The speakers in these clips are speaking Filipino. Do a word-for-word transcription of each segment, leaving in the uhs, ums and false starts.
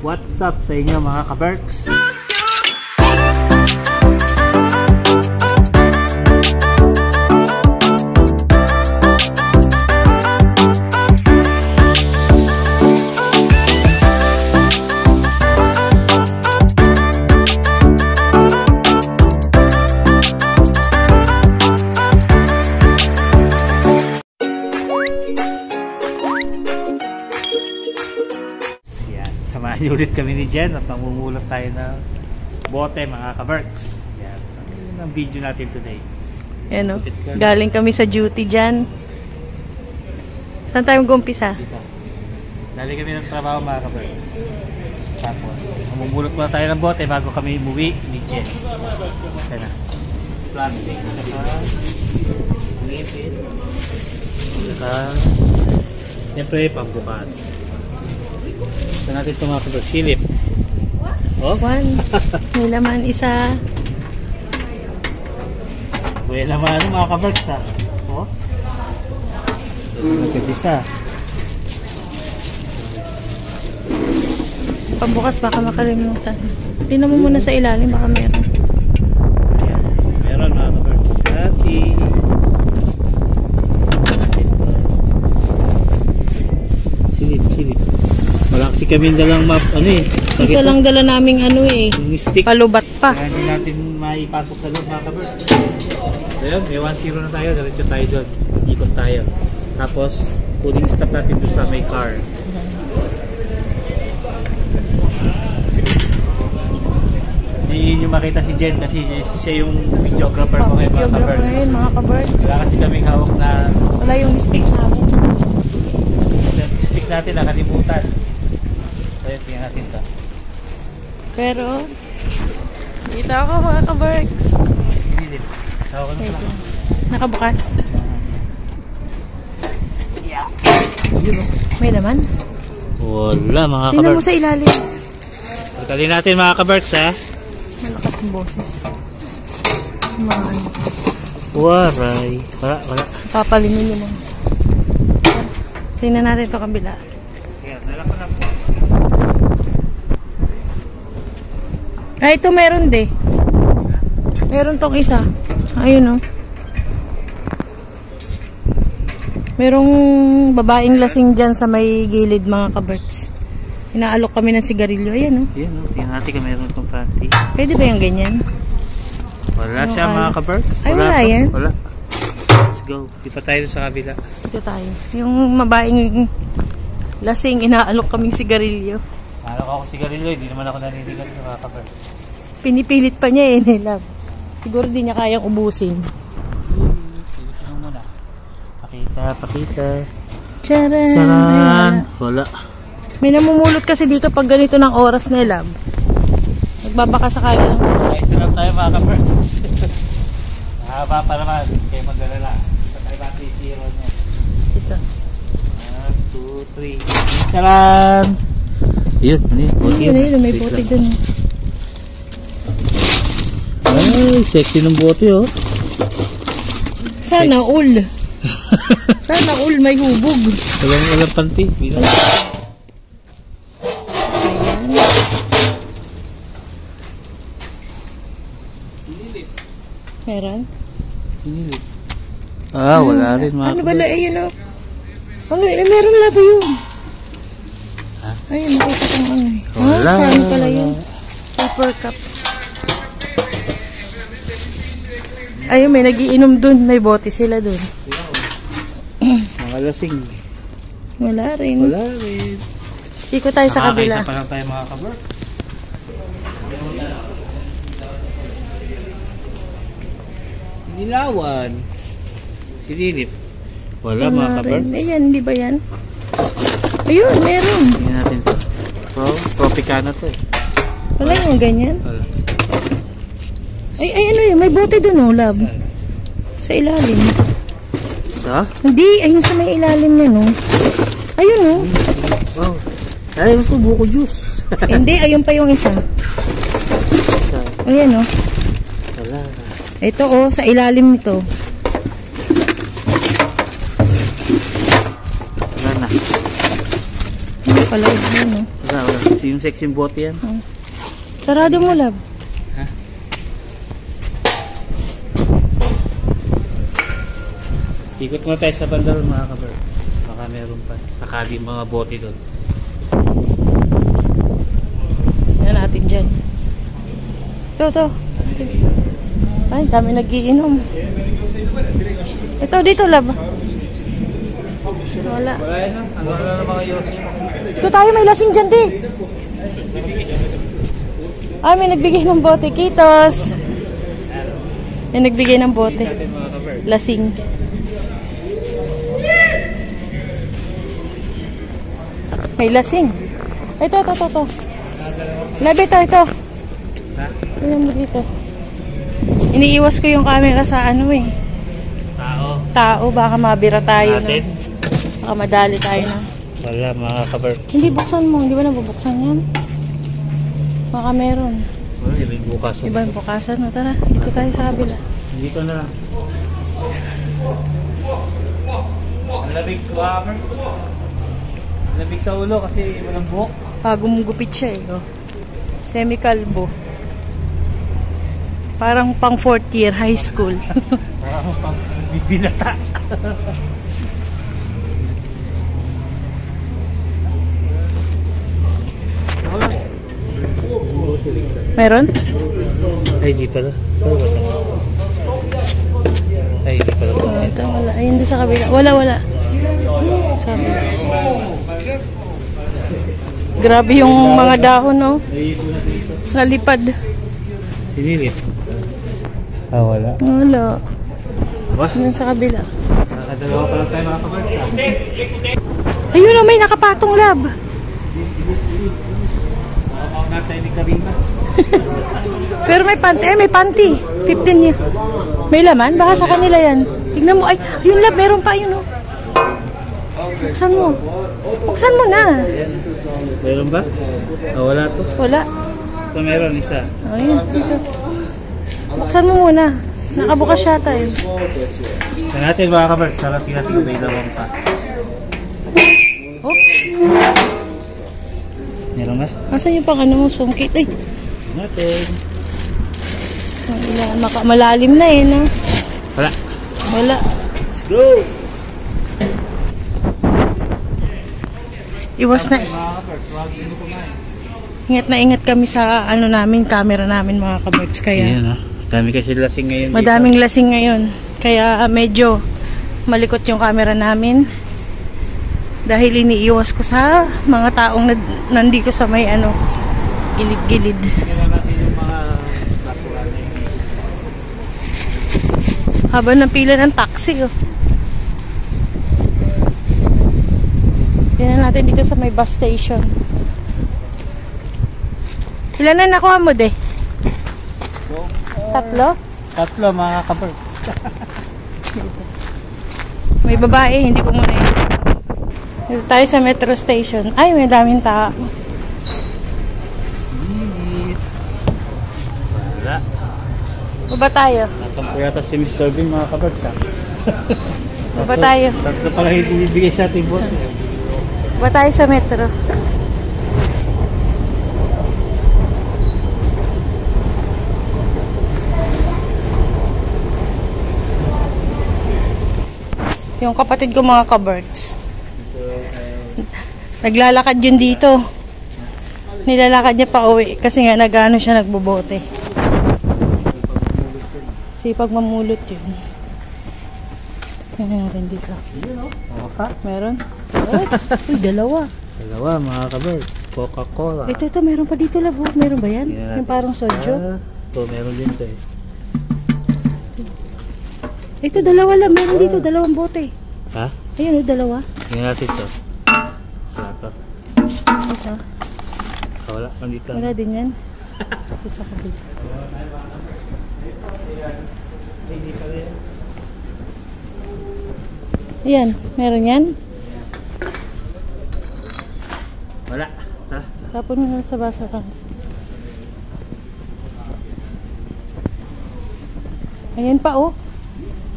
What's up sa inyo mga kaberks? Samahan ulit kami ni Jen at namumulot tayo ng bote mga kaberks. Yan. Ano yun ang video natin today? Yan o. Galing kami sa duty dyan. Saan tayo mag-umpisa? Dito. Galing kami ng trabaho mga kaberks. Tapos, namumulot muna tayo ng bote bago kami umuwi ni Jen. Yan na. Plastic. Saka ngipin. Saka siyempre pangbukas. Saan natin ito mga kaberks? Silip. Oh? One. May laman isa. May laman ano mga kaberks ha? Oh? Nagkabisa. Pambukas baka makalimutan. Tingnan mo muna sa ilalim baka meron. Ayan. Meron mga kaberks. Dati. Silip, silip. Wala kasi kami dalang map, ano eh. Isa lang dala naming ano eh. Stick. Palubat pa. Kaya hindi natin maipasok sa loob mga kaberks. So yun, may one zero na tayo. Diretso tayo doon. Ikot tayo. Tapos, pulling stop natin doon sa may car. Hindi nyo makita si Jen kasi siya yung videographer mo ngayon mga kaberks. Ngayon mga kaberks. Wala kasi kaming hawak na... Wala yung stick namin. Stick natin nakalimutan. Ayan, tingnan natin ito. Pero, dito ako mga kaberks. Hindi din. Tawa ko na pala. Nakabukas. Yeah. Yun o. May laman? Wala mga kaberks. Tingnan mo sa ilalim. Pagkalin natin mga kaberks ha. Malakas ng boses. Mga ano. Waray. Wala, wala. Papalimin mo. Tingnan natin ito kabila. Ayan, nalapan na po. Ay, ito meron de. Meron tong isa. Ayun o. Merong babaeng lasing dyan sa may gilid mga kaberks. Inaalok kami ng sigarilyo. Ayan o. Ayan o, tingnan natin kung meron itong panty. Pwede ba yung ganyan? Wala Ano, siya mga ano? kaberks. Ay, wala pa. yan? Wala. Let's go. Di pa tayo sa kabila. Dito tayo. Yung mabaeng lasing, inaalok kaming sigarilyo. Alok ako sigarilyo, hindi naman ako naninigal sa mga kaberks. Pinipilit pa niya eh, nilab. Siguro di niya kayang ubusin. Silipin mo muna. Pakita, pakita. Charan! Charan! Wala. May namumulot kasi dito pag ganito ng oras na lab. Nagbabaka sakali. Ay, ito lang tayo mga kaberks. Mahaba pa naman. Kaya mag-alala. Ito tayo battery zero niya. Ito. one, two, three. Charan! Yun, ano yun? Bote Ayun, ayun, may bote dun. Ay, sexy ng bote oh. Sana all. Sana all may hubog. Walang walang panty. Ayan. Meron? Sinilip. Ah, wala rin mga Ano ba la? Ayun o. Ano, eh, meron labo yun. Ha? Ayun, nakita kong ano eh. Wala. Ah, saan pala yun? Paper cup. Ayun, may nagiinom dun. May bote sila dun. Mga lasing. Wala rin. Wala rin. Ikot tayo sa kabila. Nakakaisa pa lang tayo mga kaberks. Nilawan. Sinilip. Wala, Wala mga rin. kaberks. Ayan, di ba yan? Ayun, meron. Tingnan natin ito. Pro, Tropicana to eh. Wala yung ganyan. Wala. Ay, ay, ano yun? May bote dun oh, lab. Sa ilalim. Ha? Hindi, ayun sa may ilalim yan oh. Ayun oh. Wow. Ay, ito buko juice. Hindi, ayun pa yung isa. Ayan oh. Wala. Ito oh, sa ilalim nito. Wala na. Ano pala yun oh. Wala, wala. Yung sexy bote yan. Hmm. Sarado mo, lab. Ha? Ikot mo tayo sa banda ron, mga kabar. Baka meron pa. Sakali mga bote doon. Yan natin dyan. Ito, ito. Ay, dami nagiinom. Ito, dito, lab. Wala. Wala yan, no? Ano na ng mga yosi? Ito tayo, may lasing dyan, di. Ay, may nagbigay ng bote. Kitos. May nagbigay ng bote. Lasing. May lasing. Ito, ito, ito, ito. Labi, ito, ito. Ha? Tingnan mo dito. Iniiwas ko yung camera sa ano eh. Tao. Tao, baka mabira tayo na. Natin? Baka madali tayo na. Wala, mga kabar. Hindi buksan mo. Hindi ba nabubuksan yan? Baka meron. Wala, iba yung bukas. Iba yung bukasan. O, tara, dito tayo sa kabila. Dito na lang. Ang labig, mga kabar. Ang labig sa ulo kasi walang buhok. Bagong gupit siya eh. Oh. Semi-kalbo. Parang pang fourth year high school. Parang pang bibinata. Meron? Ay, di pala. Ano ba ito? Ay, di pala. Oh, ito, wala. Ayun doon sa kabila. Wala, wala. Sa kabila. Grabe yung mga dahon, no? Nalipad. Sinilip. Ah, wala. Wala. Ba? Doon sa kabila. Nakadalawa pa lang tayo, mga kabarsa. Ayun, oh, may nakapatong lab. Makakaw na tayo ni Karina. Pero may panty. Eh, may panty. fifteen yun. May laman? Baka sa kanila yan. Tignan mo. Ay, yun lab. Meron pa yun, oh. Buksan mo. Buksan mo na. Meron ba? Ah, wala to. Wala. Ito meron, isa. Ayun, dito. Buksan mo muna. Nakabukas yata eh. Sa natin, mga kabarsa. Sarap natin kung may laman pa. Oh, Meron ba? asan yung pang ano mo? Sumkit. Ay, Natin. ang ilan, maka- malalim na eh, no? Wala. Wala. Let's go! Iwas na. Mga kabarsa, huwag mo kumain. Ingat na ingat kami sa ano namin, camera namin mga kabarks. Kaya Ayan, ha? Dami kasi lasing ngayon. dito. madaming lasing ngayon. Kaya ah, medyo malikot yung camera namin. Dahil iniiwas ko sa mga taong nad- nandito sa may ano, gilid-gilid. Tingnan natin yung mga basura na yun. Habang ng pila ng taxi, oh. Tingnan natin dito sa may bus station. Ilan na nakuha mo, de? So, Tatlo? tatlo, mga kabarsa. May babae, hindi ko muna yun. Dito tayo sa metro station. Ay, may daming tao. Wala. Baba tayo. Natampo yata si Mister Bean, mga kabarsa. Baba tayo. Tatlo pa lang ibibigay sa ating boss. Baba tayo sa metro. Yung kapatid ko mga kabarks. Naglalakad yun dito. Nilalakad niya pa uwi kasi nga nagano siya nagbobote. Sipag mamulot yun. Tingnan natin dito. Coca? Meron? Ay, dalawa. Dalawa, mga kabarsa. Coca-Cola. Ito, ito, meron pa dito labo. Meron ba yan? Yeah. Yung parang soju? Ah, ito, meron din ito eh. Ito, dalawa lang. Meron dito, dalawang bote. Ha? Ayun, oh, dalawa. Tingnan natin ito. Wala to. Isa. Ah, wala. Nandito. Wala din yan. Isa ka dito. Hindi pa rin. Ayan, meron yan. Wala. Ha? Tapon mo na sa basura. Ayan pa, oh.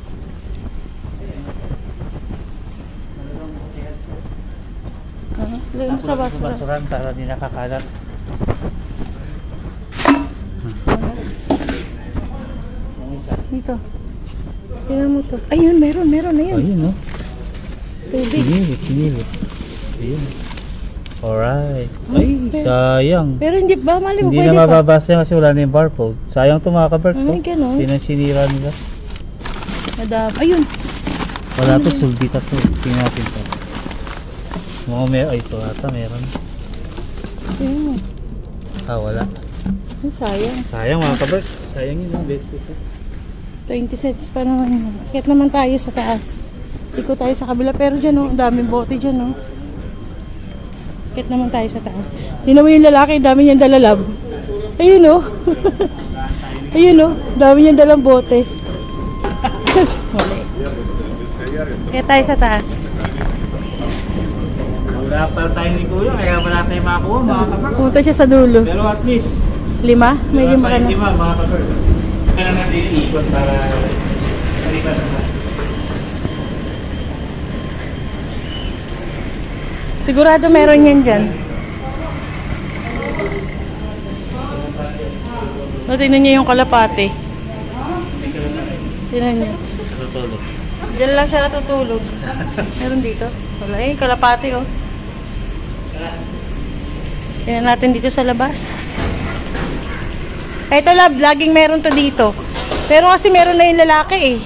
Ah, Lagyan mo sa Tapos basura. basuran para hindi nakakalat. Dito. Tingnan mo to. Ayun, meron, meron. Ayun. Ayun, no? Tubig. Pinilit, pinilit. Ayun. Alright. Ay, pero- sayang. Pero hindi ba, mali mo, Hindi pwede na pa. mababasa yan kasi wala na yung barcode. Sayang ito mga kaberks. Ay, ganun. Hindi na sinira nila. Madam. Ayun. Wala to, suldita to. Tingnan natin to. Mga may, ay ito ata, meron. Ayun mo. Ah, wala. Ay, sayang. Sayang mga kaberks. Sayang yun, ang bet ko. twenty cents pa naman yun. Akit naman tayo sa taas. Ikot tayo sa kabila. Pero dyan, oh, ang daming bote dyan, oh. Akit naman tayo sa taas. Tingnan mo yung lalaki, ang dami niyang dalalab. Ayun, oh. Ayun, oh. Dami niyang dalang bote. Mali. Akit tayo sa taas. Wala pa tayo ni Kuya, kaya wala tayong makakuha mga kaberks. Pumunta siya sa dulo. Pero at least, Lima? May lima ka na. lima mga kaberks. Kaya natin iikot para palitan na. Sigurado meron yan dyan. No, tingnan niyo yung kalapate. Tingnan niyo. Natutulog. Diyan lang siya natutulog. Meron dito. Wala eh, kalapate oh. Tingnan natin dito sa labas. Ito lab, laging meron to dito. Pero kasi meron na yung lalaki eh.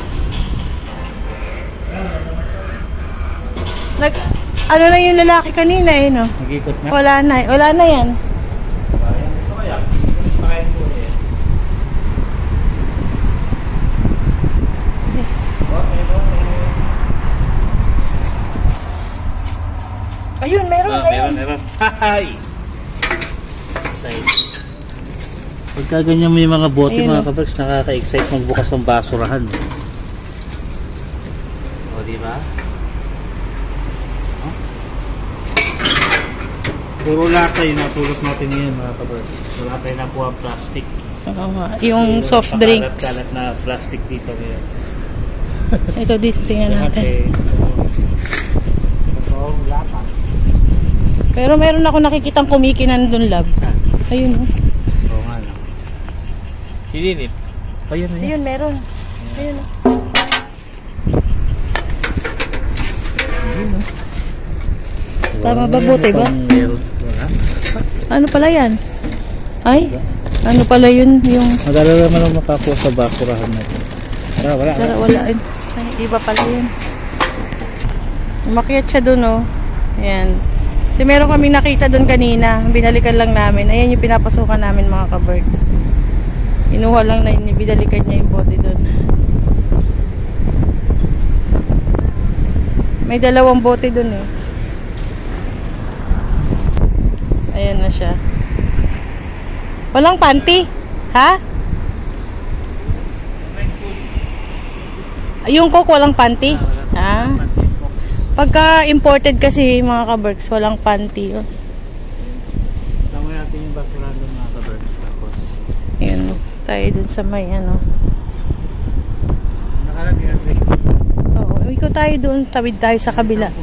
Nag, ano na yung lalaki kanina eh no? Nag-ikot na. Wala na, wala na yan. Ito kaya, pakain ko eh. Ayun, meron, Ah, ayun. meron, meron. Hi! Excited. Pagka ganyan mo yung mga bote Ayun, mga oh. kaberks, nakaka-excite magbukas ng basurahan. O, di ba? Huh? Puro lata yung natulog natin ngayon mga kaberks. Wala tayo nakuha plastic. Oo nga, yung Yung soft drinks. pakalat-kalat na plastic dito ngayon. Ito dito, tingnan Lahat natin. eh. Ito, lata. Pero meron ako nakikitang kumikinan dun lab. Ayun oh. Oo nga lang. Sililip. Ayun na yun. Ayun, meron. Ayun oh. Tama ba, bote ba? Meron. Wala. Ano pala yan? Ay, ano pala yun? Yung, Madala naman ang makakuha sa basurahan natin. Wala, wala. tara, wala yun. Ay, iba pala yun. Umakyat siya dun oh. Ayan. Kasi meron kaming nakita dun kanina. Binalikan lang namin. Ayan yung pinapasukan namin mga ka-birds. Inuha lang na yun. Binalikan niya yung bote dun. May dalawang bote dun eh. Ayan na siya. Walang panty? Ha? Yung Coke walang panty? Ha? Pagka imported kasi mga ka-Berks, walang panty. Oh. Tama natin yung basurahan doon mga ka-Berks. Tapos, Ayan, tayo dun sa may ano. nakalagay natin. Oo, ikaw tayo dun, tawid tayo sa kabila.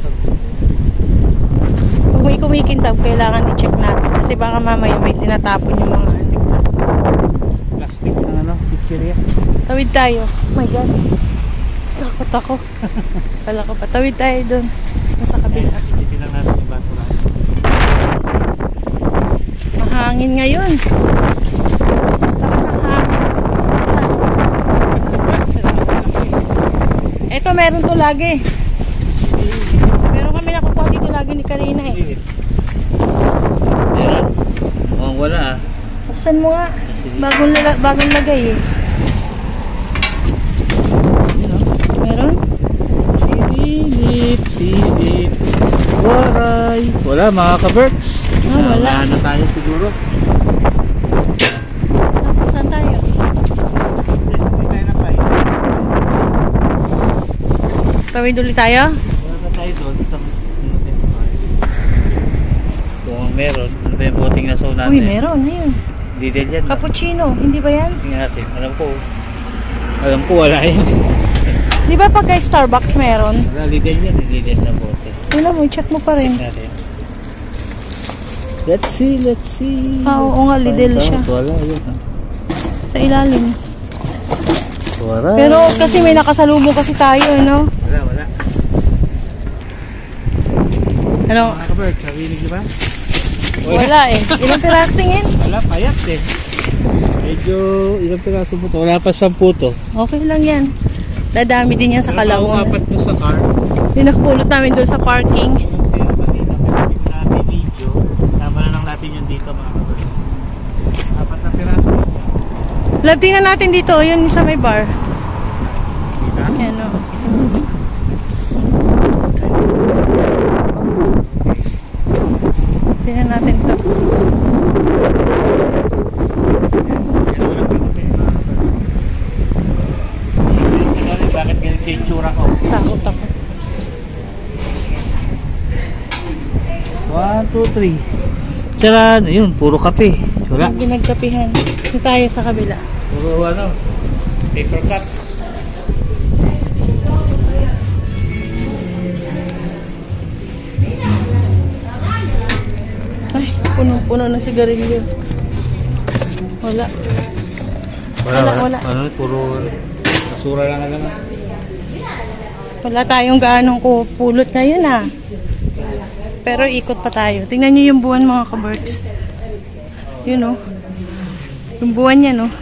Pag may kumikintab, kailangan i-check natin. Kasi baka mamaya may tinatapon yung mga ano. Plastic ng ano, pizzeria. Tawid tayo. Oh my God. Takot ako. Kala ko pa. Tawid tayo dun. Nasa kabila. Titinan natin yung basurahan. Mahangin ngayon. Lakas ang hangin. Ito, meron to lagi. Meron kami nakukuha dito lagi ni Karina eh. Meron? Mukhang wala ah. Buksan mo nga. Bagong, lala- bagong lagay eh. Meron? Silip, silip. Waray. Wala mga ka-Berks. Ah, wala. na tayo siguro. Tapos saan tayo? Tawid ulit tayo? Wala na tayo doon. Tapos, kung meron, ano ba yung boting na soul natin? Uy, meron. Ayun. Hindi din yan. Cappuccino. Hindi ba yan? Tingnan natin. Alam ko. Alam ko wala yan. Di ba pag kay Starbucks meron? Wala, legal yan. Hindi din na bote. Tingnan mo, check mo pa rin. Check natin. Let's see, let's see. Ah, oo nga, Lidl siya. Wala, yun. Sa ilalim. Wala. Pero kasi may nakasalubong kasi tayo, no? Wala, wala. Ano? Mga ka-birds, narinig niyo ba? Wala eh. Ilang piraso tingin? Wala, payat eh. Medyo ilang piraso po to. Wala pa sampu to. Okay lang yan. Dadami din yan sa kalaunan. Apat to sa car. Yung nakapulot namin doon sa parking. Kaya kanina pinapin namin video. Sama na lang natin yung dito mga ka-birds. Apat na piraso dito. Lab, tingnan natin dito. Yun sa may bar. Kita? Yan o. Tingnan natin to. Bakit ganito yung tsura ko? Takot ako. one, two, three. Tsaran, ayun, puro kape. Wala. Hindi nagkapihan. Yung tayo sa kabila. Puro ano, paper cut. Ay, puno-puno ng sigarilyo. Wala. Wala, Wala, wala. Ano, puro basura lang alam. Wala tayong gaanong pulot ngayon ah. Pero ikot pa tayo. Tingnan nyo yung buwan mga ka-birds. Yun oh. Yung buwan niya no.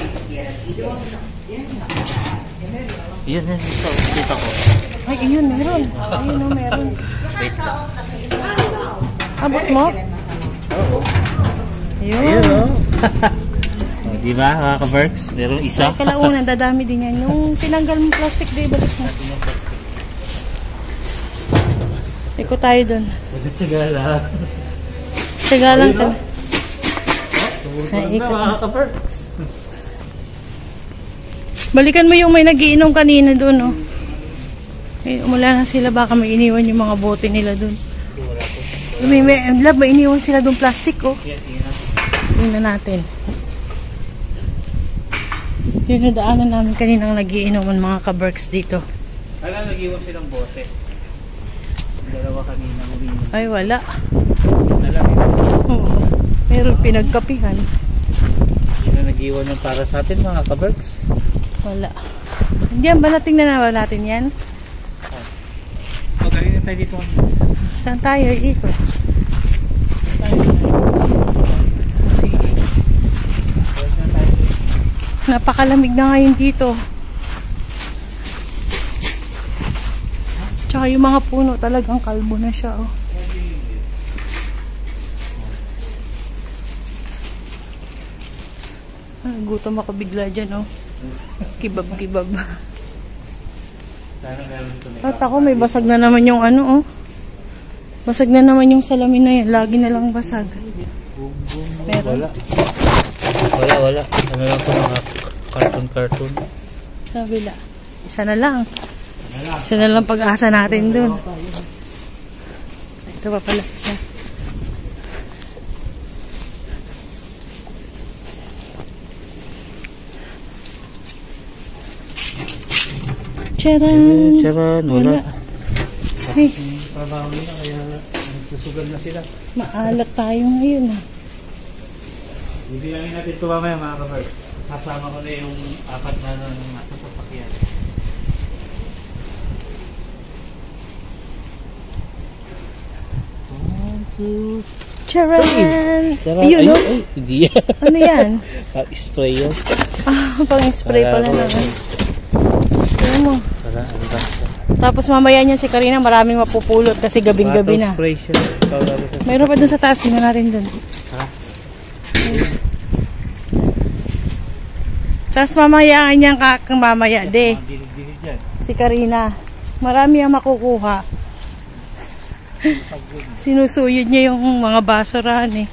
Yan, yan, isa, kita ko. Ay, ayun, meron. Ayun oh, meron. Wait lang. Abot mo? Oo. Ayun. Ayun, oh. Oh, di ba, mga ka-birds? Meron isa. Ay, kalaunan, dadami din yan. Yung tinanggal mo plastic, di balik mo. Ikot tayo dun. Bakit sagala? Tiga lang Ayun, tayo. Tumutulog Ay, na, ikaw. mga ka-birds. Balikan mo yung may nagiinom kanina dun, no? Eh, umula na sila, baka may iniwan yung mga bote nila dun. Wala po. May, may, lab, may iniwan sila dun plastic, oh. Yan, tingnan natin. Tingnan natin. Yun yung daanan namin kaninang nagiinuman mga ka-berks dito. Kala nag-iwan silang bote. Yung dalawa kanina umiinom. Ay, wala. Alam, Oo. Meron pinagkapihan. hindi na nag-iwan yung para sa atin, mga ka-birds. Wala. Hindi yan ba natingnan na natin yan? O, galing na tayo dito. Saan tayo? Ikot. Sige. Napakalamig na ngayon dito. Tsaka yung mga puno talagang kalbo na siya, oh. Ah, gutom ako bigla dyan, oh. Kibab-kibab. Sana meron ito na At ako, may basag na naman yung ano, oh. Basag na naman yung salamin na yan. Lagi na lang basag. Meron. Wala. Wala, wala. Ano lang ito, mga cartoon-cartoon. Kabila. Isa na lang. Isa na lang pag-asa natin dun. Ito pa pala isa. Charan! Charan, wala. Ay, Trabaho nila, kaya nagsusugal na sila. maalat tayo ngayon, ah. Bibilangin natin ito mamaya, mga ka-bird. Sasama ko na yung apat na nasa sasakyan. One, two, Charan! Charan. Ayun, no? Ay, hindi yan. Ano yan? Spray yan. Ah, pang-spray pala Para- naman. Tignan mo. Para ano ba siya? Tapos mamaya niya si Karina, maraming mapupulot kasi gabing-gabi na. Spray siya. Para sa... Mayroon pa dun sa taas, tingnan natin dun. Ha? Tapos mamaya niyang kakang mamaya, de. Mga dilig-dilig yan. Si Karina. Marami ang makukuha. Sinusuyod niya yung mga basurahan eh.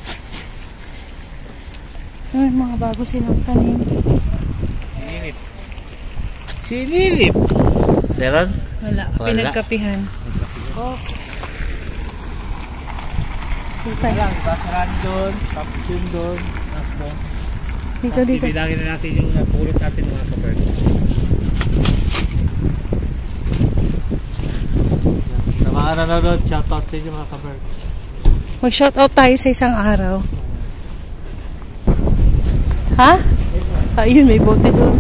Ay, mga bago silang tanim. Sinilip. Sinilip! Meron? Wala, Wala. pinagkapihan. Oh. Dito, Ayan, basurahan doon. Tapos yun doon. Tapos doon. dito, Tapos dito. bibilangin na natin yung napulot natin mga ka-bird. Sa mga nanonood, shoutout sa inyo mga ka-birds. Mag-shoutout tayo sa isang araw. Ha? Ayun, may bote doon.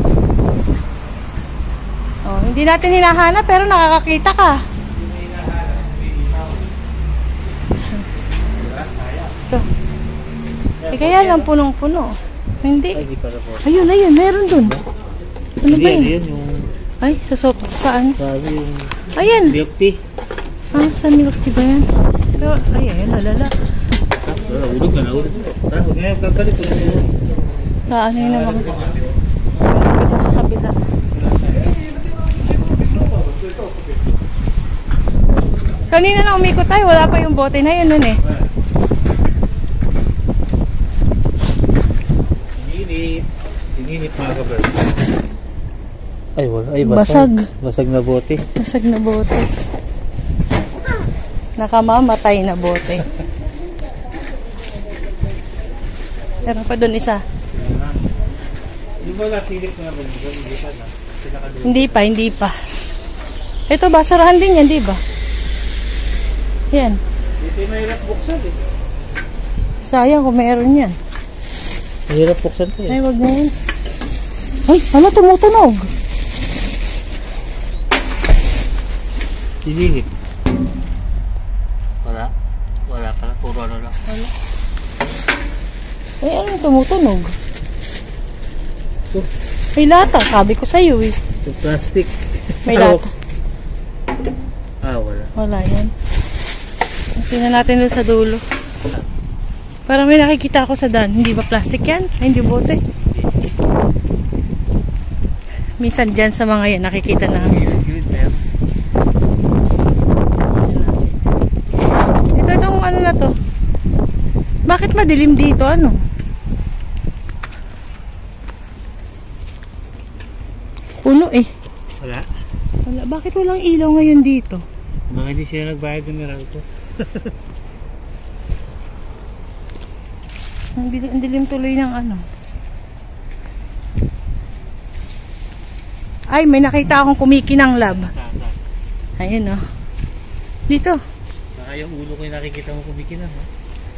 Oh, hindi natin hinahanap pero nakakakita ka. Ito. Eh kaya lang punong-puno. Hindi. Ay, di pala po. Ayun, ayun, meron doon. Ano ba Hindi, yun? yun yung... Ay, sa soap, saan? Sabi yung... Ayan. Milk tea. Ah, sa milk tea ba yan? Pero, ay, ayan, nalala. Ah, nahulog na, nahulog. Ah, huwag ngayon, kakalit ko na yun. Ah, ano yun naman? Ito sa kabila. Kanina na umikot tayo, wala pa yung bote na yun nun eh. Sinilip. Sinilip mga kabers. Ay, wala. Ay, Basag. basag. Basag na bote. Basag na bote. Nakamamatay na bote. Meron pa doon isa. Di ba nasilip na ba? Hindi pa na. Hindi pa, hindi pa. Ito, basurahan din yan, di ba? Yan. Dito yung mahirap buksan eh. Sayang kung meron yan. Mahirap buksan to eh. Ay, wag na yan. Ay, ano, tumutunog. Sinilip. Wala. Wala pala. Puro ano lang. Wala. Ay, ano tumutunog? Ito. May lata, sabi ko sa'yo eh. Ito plastic. May lata. Ah, wala. Wala yan. Tingnan natin doon sa dulo. Parang may nakikita ako sa daan. Hindi ba plastic yan? Ay, hindi bote. Minsan dyan sa mga yan, nakikita namin. Ito, itong ano na to. Bakit madilim dito? Ano? Puno eh. Wala. Wala. Bakit walang ilaw ngayon dito? Baka hindi siya nagbayad ng Meralco. Ang dilim, ang dilim tuloy ng ano. Ay, may nakita akong kumikinang lab. Ayun oh. Dito. Baka yung ulo ko yung nakikita mo kumikinang. Ha?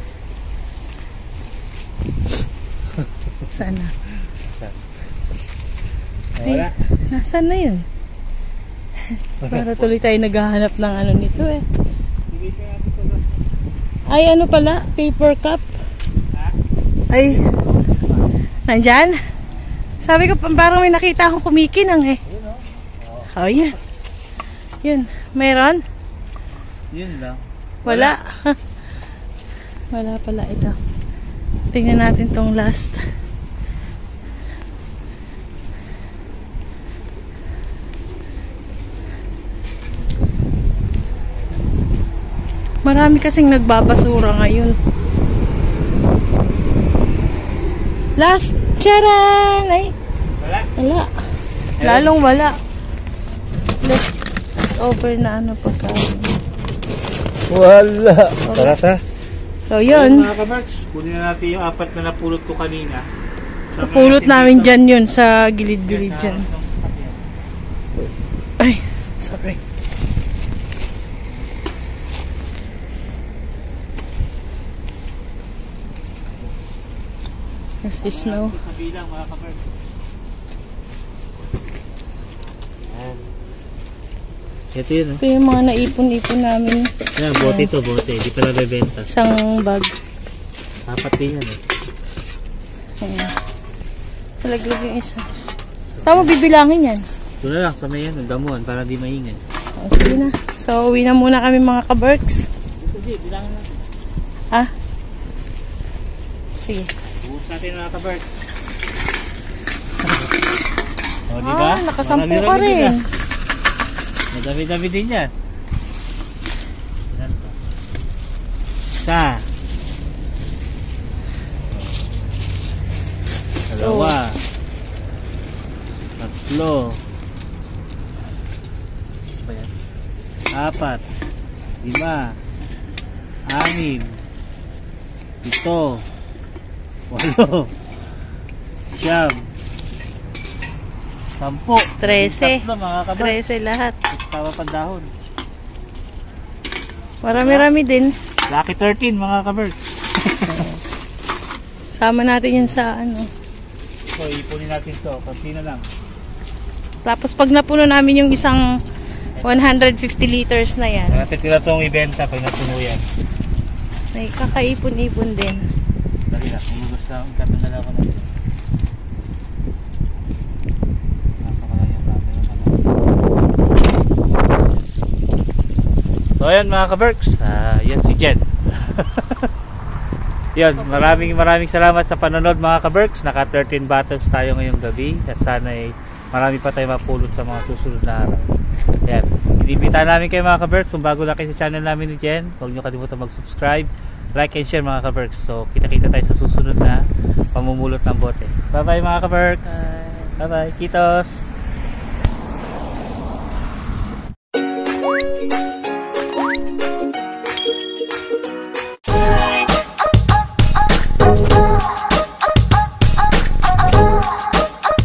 Saan na? Saan? Ay, Wala. nasaan na yun? Para tuloy tayo naghahanap ng ano nito eh. Ay, ano pala? Paper cup. Ay, nandyan? Sabi ko, parang may nakita akong kumikinang eh. Oh, yan. Yun. Meron? Yun lang. Wala. Wala pala ito. Tingnan natin tong last. Marami kasing nagbabasura ngayon. Last. Charan! Ay. Wala. Wala. Lalong wala. Left over na ano pagkain. Wala. Tara ta. So, Ayun, yun. mga kabarks, kunin na natin yung apat na napulot ko kanina. Sama Pulot namin dito. dyan yun sa gilid-gilid Sa- dyan. Ay, sorry. This is snow. Sa bilang mga kabarks. Ayan. Ito yun. Ito yung mga naipon-ipon namin. Oh. Yan, bote ito, bote. Hindi pala bebenta. Isang bag. Apat din yan eh. Ayan. Talaglag yung isa. Saan mo bibilangin yan? Ito na lang sa may yan, ang damuhan para di maingay. O, sige na. So, uwi na muna kami mga kaberks. Ito di, bilangin natin. Ha? Sige. Buhos natin mga kabarks. O, diba? Ah, nakasampu Marami-rami ka din rin. yan. Madami-dami din yan. Ilan pa? Isa. Dalawa. Tatlo. Ano ba yan? Apat. Lima. Anim. Pito. Walo. Siyam. Sampo. Trese. Tatlo mga kabarks. Trese lahat. Sama pa dahon. Marami-rami din. Lucky thirteen mga ka-Berks. Sama natin yun sa ano. So, ipunin natin to. Konti na lang. Tapos pag napuno namin yung isang one hundred fifty liters na yan, Natitira itong ibenta pag natuno yan. may kakaipon-ipon din. Dali na, umugos lang. Kapin na lang ako natin. Nasa ko lang yung camera. So ayan mga ka-Berks, uh, yan si Jen. Yan, maraming maraming salamat sa panonood mga ka-Berks. Naka thirteen bottles tayo ngayong gabi. At sana ay marami pa tayo mapulot sa mga susunod na araw. Yan, inibita namin kayo mga ka-Berks. Kung bago lang kayo sa channel namin ni Jen, huwag nyo kalimutan mag-subscribe, like and share mga ka-Berks. So kita-kita tayo sa susunod na pamumulot ng bote. Bye bye mga ka-Berks. Bye bye, Kitos.